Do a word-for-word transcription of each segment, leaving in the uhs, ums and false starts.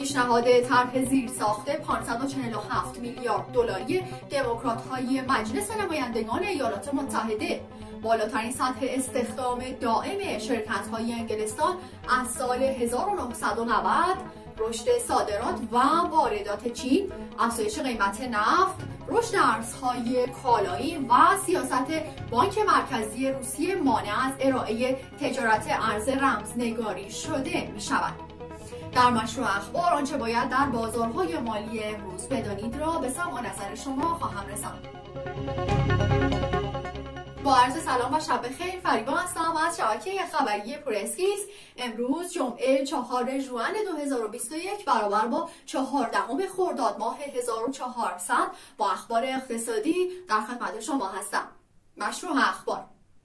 پیشنهاد طرح زیرساخت پانصد و چهل و هفت میلیارد دلاری دموکرات‌های مجلس نمایندگان ایالات متحده بالاترین سطح استخدام دائم شرکت‌های انگلستان از سال هزار و نهصد و نود، رشد صادرات و واردات چین، افزایش قیمت نفت، رشد ارزهای کالایی و سیاست بانک مرکزی روسیه مانع از ارائه تجارت ارز رمزنگاری شده می شود. در مشروع اخبار آنچه باید در بازارهای مالی امروز بدانید را به سمع نظر شما خواهم رساند. با عرض سلام و شب بخیر، فریبا هستم از شبکه خبری پرسکیز. امروز جمعه چهارم ژوئن دو هزار و بیست و یک برابر با چهاردهم خرداد ماه هزار و چهارصد با اخبار اقتصادی در خدمت شما هستم. مشروع اخبار: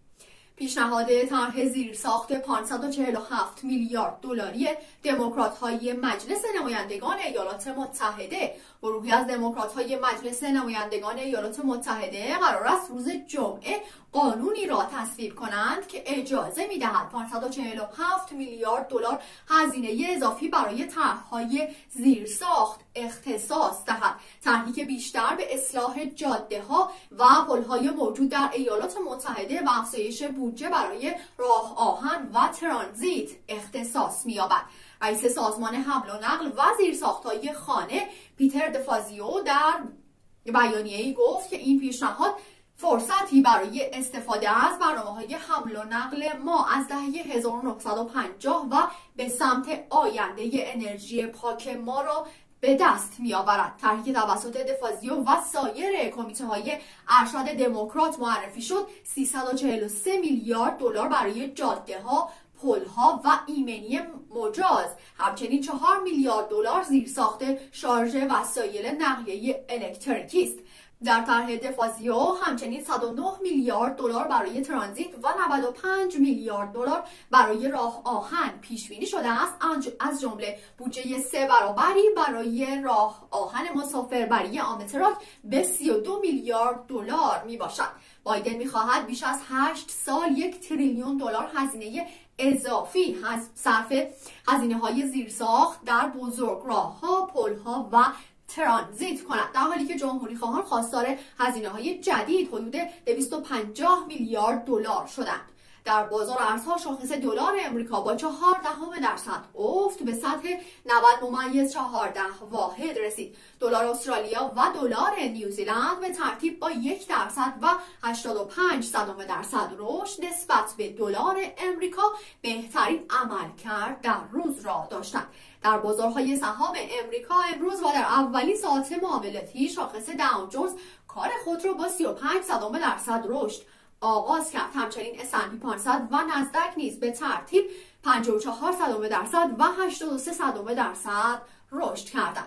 پیشنهاد طرح زیرساخت پانصد و چهل و هفت میلیارد دلاری دموکرات‌های مجلس نمایندگان ایالات متحده. گروهی از دموکرات‌های مجلس نمایندگان ایالات متحده قرار است روز جمعه قانونی را تصویب کنند که اجازه می‌دهد پانصد و چهل و هفت میلیارد دلار هزینه اضافی برای طرح‌های زیرساخت اختصاص دهد. طرحی که بیشتر به اصلاح جاده‌ها و پل‌های موجود در ایالات متحده و افزایش بودجه برای راه آهن و ترانزیت اختصاص می‌یابد. رئیس سازمان حمل و نقل و زیرساخت‌های خانه پیتر دفازیو در بیانیه‌ای گفت که این پیشنهاد فرصتی برای استفاده از برنامه‌های حمل و نقل ما از دهه هزار و نهصد و پنجاه و به سمت آینده انرژی پاک ما را به دست می‌آورد. طرحی که توسط دفازیو و سایر کمیته‌های ارشد دموکرات معرفی شد، سیصد و چهل و سه میلیارد دلار برای جاده‌ها، پل‌ها و ایمنی مجاز، همچنین چهار میلیارد دلار زیرساخت شارژ وسایل نقلیه الکتریکی است. در طرح دفازیو همچنین صد و نه میلیارد دلار برای ترانزیت و نود و پنج میلیارد دلار برای راه آهن پیش بینی شده است، از جمله بودجه سه برابری برای راه آهن مسافربری آمتراک به سی و دو میلیارد دلار می باشد. بایدن می‌خواهد بیش از هشت سال یک تریلیون دلار هزینه اضافی صرف هزینه‌های زیرساخت در بزرگراه‌ها، پل‌ها و ترانزیت کند، در حالی که جمهوری خواهان خواستار هزینه‌های جدید حدود دویست و پنجاه میلیارد دلار شدند. در بازار ارزها شاخص دلار امریکا با چهار دهم درصد افت به سطح نود ممیز چهارده واحد رسید. دلار استرالیا و دلار نیوزیلند به ترتیب با یک درصد و هشتاد و پنج صدم درصد رشد نسبت به دلار امریکا بهترین عملکرد در روز را داشتند. در بازارهای سهام امریکا امروز و در اولین ساعت معاملاتی شاخص داو جونز کار خود را با سی و پنج صدم درصد رشد آغاز کرد. همچنین اس اند پی پانصد و نزدک نیز به ترتیب پنجاه و چهار صدم درصد و هشتاد و سه صدم درصد رشد کردند.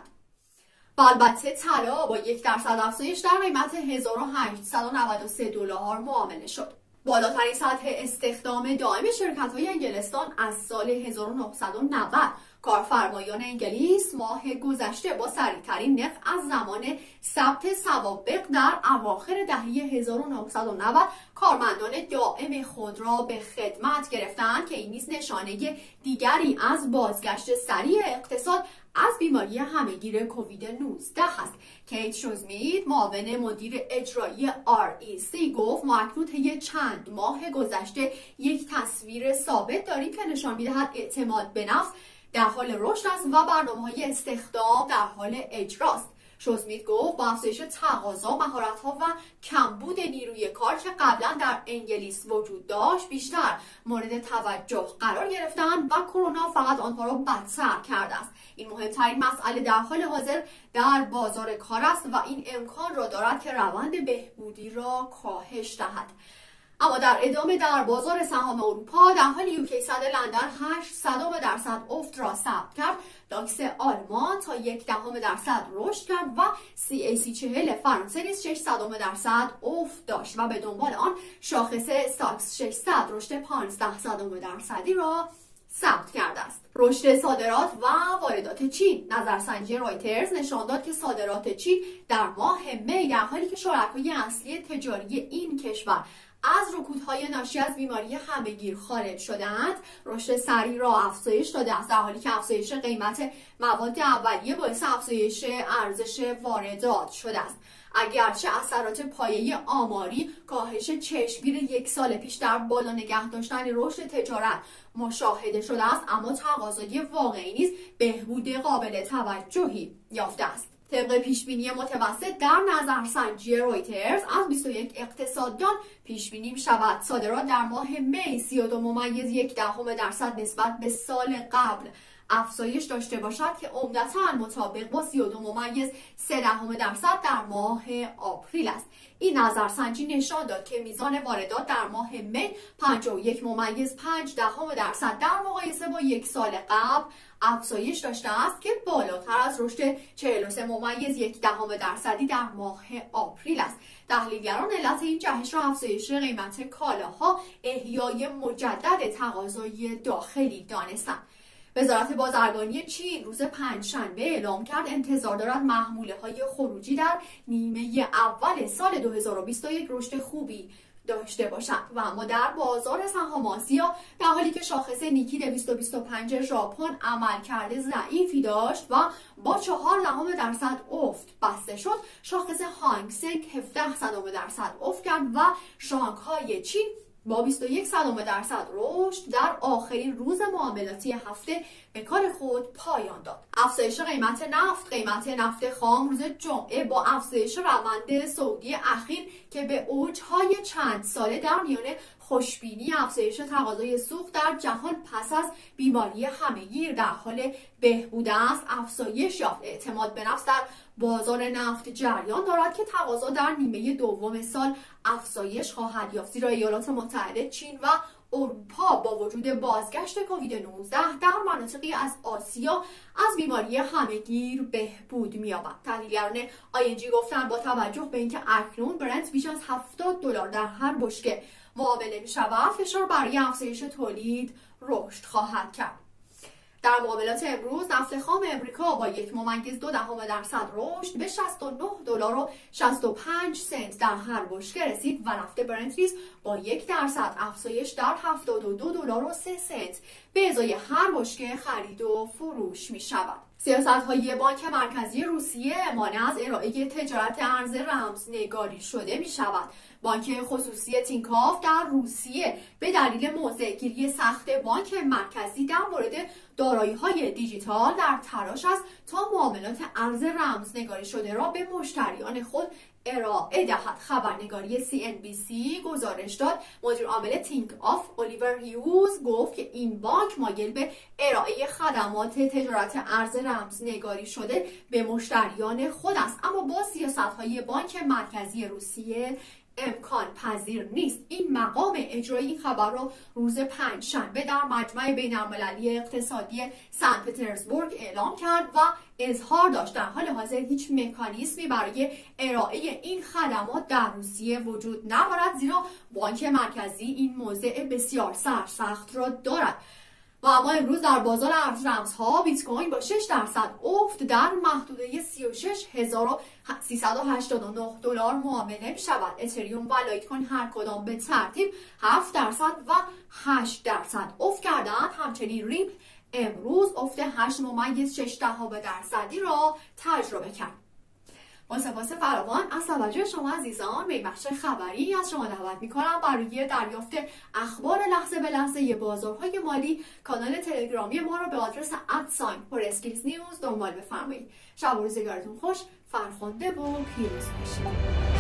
و البته طلا با یک درصد افزایش در قیمت هزار و هشتصد و نود و سه دلار معامله شد. بالاترین سطح استخدام دائم شرکت‌های انگلستان از سال هزار و نهصد و نود. کارفرمایان انگلیس ماه گذشته با سریع‌ترین نرخ از زمان ثبت سوابق در اواخر دهه هزار و نهصد و نود کارمندان دائم خود را به خدمت گرفتند که این نیز نشانه دیگری از بازگشت سریع اقتصاد از بیماری همهگیر کووید نوزده است. کیت شوزمیت معاون مدیر اجرایی آر ای سی گفت ما اکنون طی چند ماه گذشته یک تصویر ثابت داریم که نشان می‌دهد اعتماد به نفس در حال رشد است و برنامه‌های استخدام در حال اجراست. شوزمیت گفت با افزایش تقاضا، مهارت‌ها و کمبود نیروی کار که قبلا در انگلیس وجود داشت بیشتر مورد توجه قرار گرفتند و کرونا فقط آنها را بدتر کرده است. این مهمترین مسئله در حال حاضر در بازار کار است و این امکان را دارد که روند بهبودی را کاهش دهد. اما در ادامه در بازار سهام اروپا در حال یوکی صد لندن هشت صدم درصد افت را ثبت کرد. داکس آلمان تا یک دهم درصد رشد کرد و سی ای سی چهل فرانسه نیز شش صدم درصد افت داشت و به دنبال آن شاخص استاکس ششصد رشد پانزده صدم درصدی را ثبت کرده است. رشد صادرات و واردات چین. نظرسنجی رایترز نشان داد که صادرات چین در ماه می در حالی که شرکای اصلی تجاری این کشور از رکودهای ناشی از بیماری همهگیر خارج شدند، رشد سریع را افزایش داده است، در حالی که افزایش قیمت مواد اولیه باعث افزایش ارزش واردات شده است. اگرچه اثرات پایه آماری کاهش چشمگیر یک سال پیش در بالا نگه داشتن رشد تجارت مشاهده شده است، اما تقاضای واقعی نیز بهبود قابل توجهی یافته است. طبق پیشبینی متوسط در نظرسنجی رویترز از بیست و یک اقتصاددان پیشبینی می شود صادرات در ماه می سی و دو ممیز یک دهم درصد نسبت به سال قبل افزایش داشته باشد که عمدتاً مطابق با سی و دو ممیز سه دهم درصد در ماه آپریل است. این نظرسنجی نشان داد که میزان واردات در ماه می پنجاه و یک ممیز پنج دهم درصد در مقایسه با یک سال قبل افزایش داشته است که بالاتر از رشد چهل و سه ممیز یک دهم درصدی در ماه آپریل است. تحلیلگران علت این جهش را افزایش قیمت کالاها احیای مجدد تقاضای داخلی دانستند. وزارت بازرگانی چین روز پنجشنبه اعلام کرد انتظار دارد محموله های خروجی در نیمه اول سال دو هزار و بیست و یک رشد خوبی داشته باشند و اما در بازار سهام آسیا در حالی که شاخص نیکی دویست و بیست و پنج ژاپن عملکرد ضعیفی داشت و با چهار دهم درصد افت بسته شد، شاخص هانگ سنگ هفده صدم درصد افت کرد و شانگهای چین با بیست و یک صدم درصد رشد در آخرین روز معاملاتی هفته به کار خود پایان داد. افزایش قیمت نفت قیمت نفت خام روز جمعه با افزایش روند سعودی اخیر که به اوجهای چند ساله در میان خوشبینی افزایش تقاضای سوخت در جهان پس از بیماری همهگیر در حال بهبود است افزایش یافت. اعتماد به نفس در بازار نفت جریان دارد که تقاضا در نیمه دوم سال افزایش خواهد یافت، زیرا ایالات متحده، چین و اروپا با وجود بازگشت کووید نوزده در مناطقی از آسیا از بیماری همهگیر بهبود می‌یابد. تحلیلگران آی ان جی گفتند با توجه به اینکه اکنون برنت بیش از هفتاد دلار در هر بشکه معامله می‌شود، فشار برای افزایش تولید رشد خواهد کرد. در معاملات امروز نفت خام امریکا با یک ممیز دو دهم درصد رشد به شصت و نه دلار و شصت و پنج سنت در هر بشکه رسید و نفت برنت نیز با یک درصد افزایش در هفتاد و دو دلار و سه سنت به ازای هر بشکه خرید و فروش می شود. سیاست‌های بانک مرکزی روسیه مانع از ارائه تجارت ارز رمزنگاری شده می شود. بانک خصوصی تینکاف در روسیه به دلیل موضع‌گیری سخت بانک مرکزی در مورد دارایی‌های دیجیتال در تلاش است تا معاملات ارز رمزنگاری شده را به مشتریان خود ارائه دهد. خبرنگاری سی ان بی سی گزارش داد مدیر عامل تینک آف الیور هیوز گفت که این بانک مایل به ارائه خدمات تجارت ارز رمزنگاری شده به مشتریان خود است، اما با سیاست‌های بانک مرکزی روسیه امکان پذیر نیست. این مقام اجرایی این خبر را روز پنجشنبه در مجمع بین‌المللی اقتصادی سن پترزبورگ اعلام کرد و اظهار داشت در حال حاضر هیچ مکانیزمی برای ارائه این خدمات در روسیه وجود ندارد، زیرا بانک مرکزی این موضع بسیار سرسخت را دارد. و اما امروز در بازار ارز رمزها بیت کوین با شش درصد افت در محدوده سی و شش هزار و سیصد و هشتاد و نه دلار معامله می شود. اتریوم و لایت کوین هر کدام به ترتیب هفت درصد و هشت درصد افت کردند. همچنین ریپل امروز افت هشت ممیز شش دهم درصدی را تجربه کرد. با سپاس فراوان از توجه شما عزیزان، به بخش خبری از شما دعوت می‌کنم برای دریافت اخبار لحظه به لحظه بازارهای مالی کانال تلگرامی ما را به آدرس ات پراسکیلز نیوز دنبال بفرمایید. شب و روزگارتون خوش، فرخنده و پیروز باشید.